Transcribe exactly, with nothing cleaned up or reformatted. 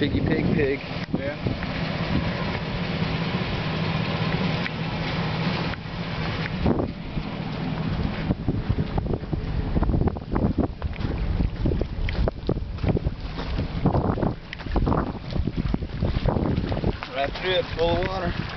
Piggy pig pig. Yeah. Right through it, full of water.